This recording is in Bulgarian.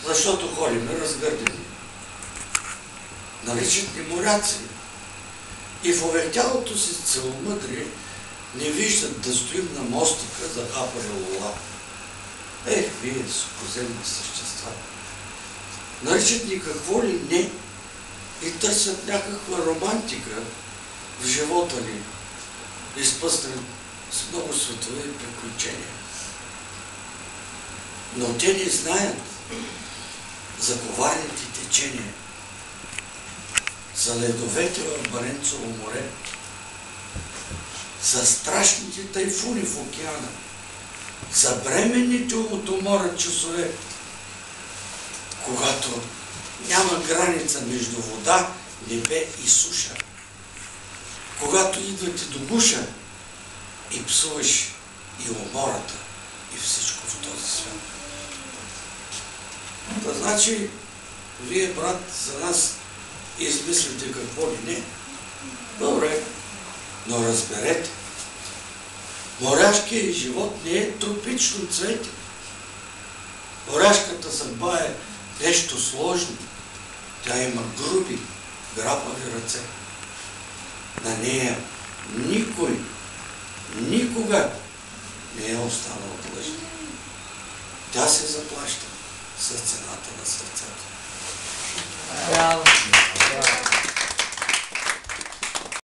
защото ходим разгърдени. Наричат ни моряци. И в овехтялото си целомъдрие не виждат да стоим на мостика за хапане лула. Вие сухоземни същества. Наричат ни какво ли не и търсят някаква романтика в живота ни, изпъстрен с много светове и приключения. Но те не знаят за коварните течения, за ледовете в Баренцово море, за страшните тайфуни в океана, за бременните от умора часове, когато няма граница между вода, небе и суша, когато идвате до гуша и псуваш и умората, и всичко в този свят. Да, значи, вие, брат, за нас измислите какво ли не. Добре, но разберете, моряшкият живот не е тропично цвете. Моряшката съдба е нещо сложно. Тя има груби, грапави ръце. На нея никой, никога не е останал длъжен. Тя се заплаща с цената на сърцето. Браво!